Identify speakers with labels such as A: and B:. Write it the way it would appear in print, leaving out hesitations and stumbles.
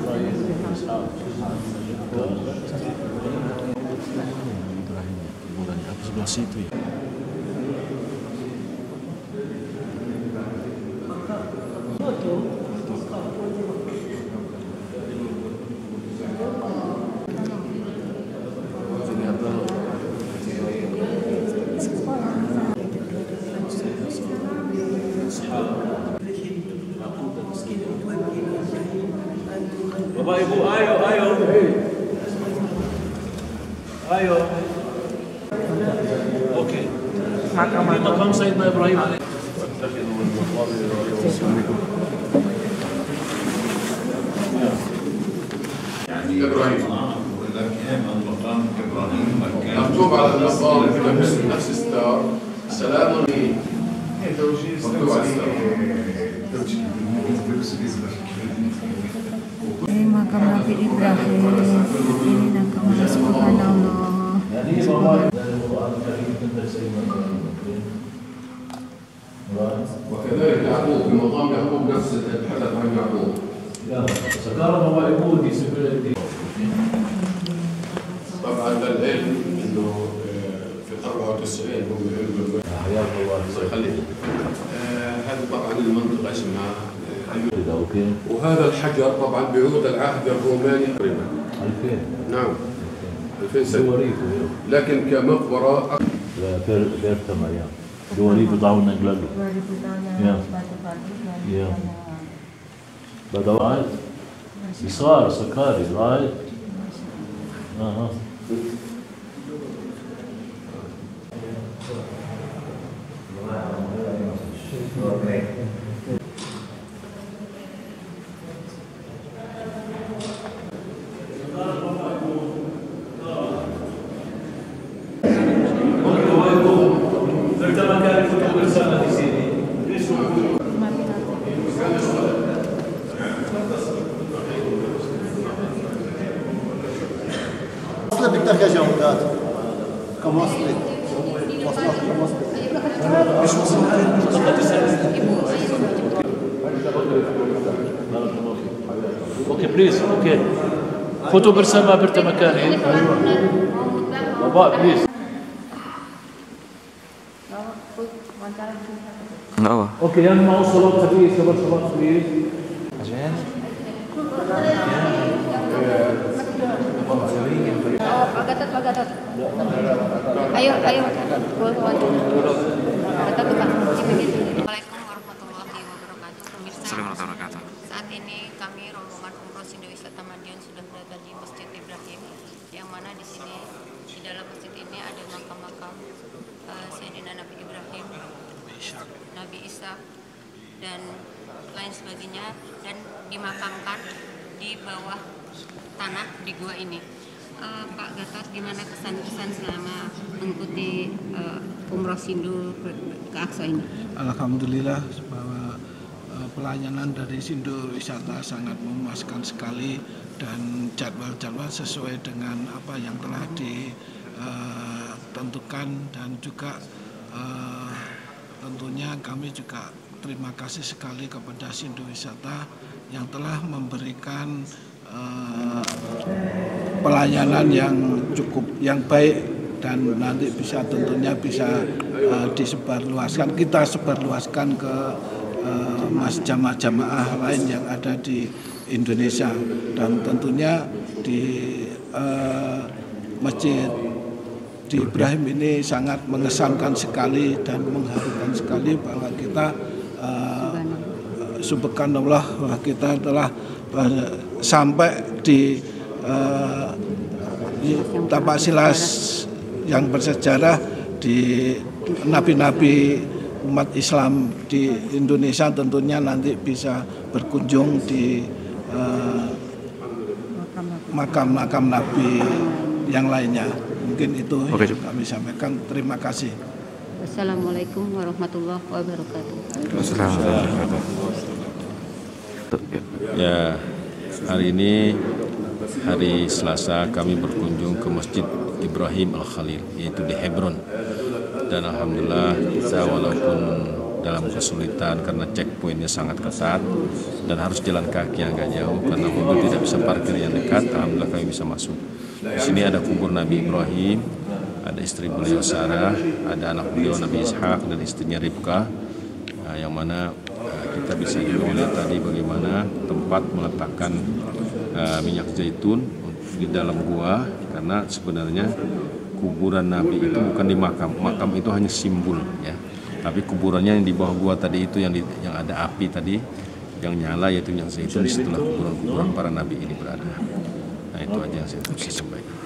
A: Sebelah situ ya.
B: Bapak Ibu, ayo. Oke. Makam Sayyidina Ibrahim.
C: إبراهيم مكتوب على المقام نفس الستار سلام مكتوب على
D: Ini makam Nabi Ibrahim, ini makam Subhanallah.
C: وكذلك يعقوب بمقام يعقوب نفس الحدث عن يعقوب.
B: Sekarang Bapak Ibu di sebelah di.
C: طبعا العلم انه في ال 94 هم يعلموا
B: حياك الله
C: يخليك. هذا طبعا المنطقه اسمها وهذا الحجر طبعا بعود العهد الروماني تقريبا
B: 2000.
C: نعم 2000 سنه لكن كمقبره
B: Pertama ya. 2000 tahun yang lalu.
D: 2000 tahun yang
B: Ya.
D: batu-batu.
B: Ya. بدوات صغار سكاري رايت اها
E: بدك يا جودات كمصري مش
B: اوكي بليز اوكي فوتو bersama pertama kali Bapak please اوكي yang mau salat hadis salat please
D: Pak Gatot. Ayo. Assalamualaikum warahmatullahi wabarakatuh. Pemirsa, saat ini kami rombongan umroh Sindo Wisata Madiun sudah berada di Masjid Ibrahim, yang mana di sini di dalam masjid ini ada makam-makam Sayyidina Nabi Ibrahim, Nabi Isa dan lain sebagainya, dan dimakamkan di bawah tanah di gua ini. Pak Gatot, gimana kesan-kesan selama mengikuti umroh Sindu ke Aqsa ini?
F: Alhamdulillah bahwa pelayanan dari Sindu Wisata sangat memuaskan sekali dan jadwal-jadwal sesuai dengan apa yang telah ditentukan, dan juga tentunya kami juga terima kasih sekali kepada Sindu Wisata yang telah memberikan pelayanan yang cukup, yang baik, dan nanti tentunya bisa disebarluaskan, kita sebarluaskan ke jamaah-jamaah lain yang ada di Indonesia, dan tentunya di Masjid di Ibrahim ini sangat mengesankan sekali dan mengharukan sekali bahwa kita subhanallah, bahwa kita telah sampai di tapak silas yang bersejarah di nabi-nabi umat Islam di Indonesia. Tentunya nanti bisa berkunjung di makam-makam nabi yang lainnya. Mungkin itu yang kami sampaikan. Terima kasih.
D: Wassalamualaikum warahmatullahi wabarakatuh.
G: Ya, hari ini hari Selasa kami berkunjung ke Masjid Ibrahim Al-Khalil, yaitu di Hebron. Dan alhamdulillah kita walaupun dalam kesulitan karena checkpointnya sangat ketat dan harus jalan kaki yang agak jauh karena mobil tidak bisa parkir yang dekat. Alhamdulillah kami bisa masuk. Di sini ada kubur Nabi Ibrahim, ada istri beliau Sarah, ada anak beliau Nabi Ishak dan istrinya Ribkah, yang mana kita bisa juga melihat tadi bagaimana tempat meletakkan minyak zaitun di dalam gua, karena sebenarnya kuburan Nabi itu bukan di makam. Makam itu hanya simbol, ya. Tapi kuburannya yang di bawah gua tadi itu yang ada api tadi yang nyala, yaitu minyak zaitun setelah kuburan-kuburan para nabi ini berada. Nah, itu aja yang saya bisa sampaikan.